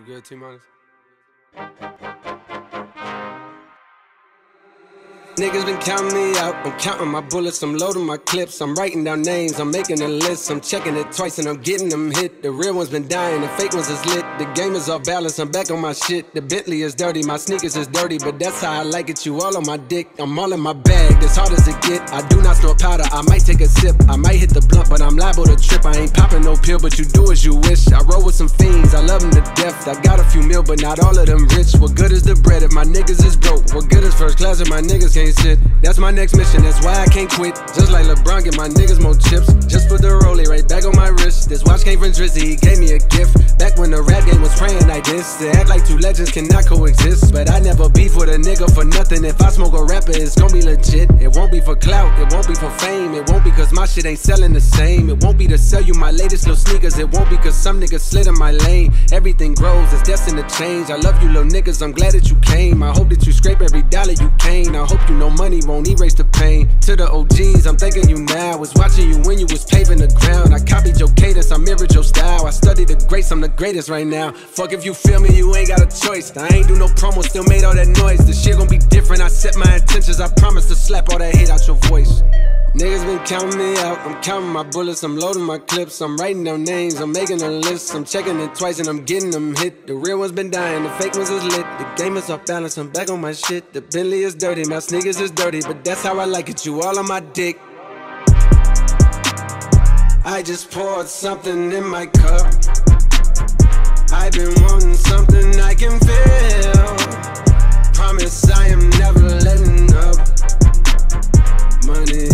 You good, T-minus? Niggas been counting me out, I'm counting my bullets, I'm loading my clips, I'm writing down names, I'm making a list, I'm checking it twice and I'm getting them hit. The real ones been dying, the fake ones is lit, the game is off balance, I'm back on my shit. The Bentley is dirty, my sneakers is dirty, but that's how I like it, you all on my dick. I'm all in my bag, as hard as it get, I do not snort powder, I might take a sip, I might hit the blunt, but I'm liable to trip. I ain't popping no pill, but you do as you wish. I roll with some fiends, I love them to death, I got a few mil, but not all of them rich. What good is the bread if my niggas is broke? What good is first class if my niggas can't sit? That's my next mission, that's why I can't quit. Just like LeBron, get my niggas more chips. Just put the rollie right back on my wrist. This watch came from Drizzy, he gave me a gift. Back when the rap game was praying like this. To act like two legends cannot coexist. But I never beef with a nigga for nothing. If I smoke a rapper, it's gon' be legit. It won't be for clout, it won't be for fame. It won't be cause my shit ain't selling the same. It won't be to sell you my latest little sneakers. It won't be cause some niggas slid in my lane. Everything grows, it's destined to change. I love you little niggas, I'm glad that you came. I hope that you scrape every dollar you came. I hope you know money won't erase the pain. To the OGs, I'm thanking you now. Was watching you when you was paving the ground. I copied your cadence, I mirrored your style. I studied the greats, I'm the greatest right now. Fuck if you feel me, you ain't got a choice. I ain't do no promo, still made all that noise. The shit gon' be different, I set my intentions. I promise to slap all that hate out your voice. Niggas been counting me out, I'm counting my bullets, I'm loading my clips, I'm writing down names, I'm making a list, I'm checking it twice and I'm getting them hit. The real ones been dying, the fake ones is lit, the game is off balance, I'm back on my shit. The Bentley is dirty, my sneakers is dirty, but that's how I like it, you all on my dick. I just poured something in my cup, I've been wanting something I can feel. Promise I am never letting up. Money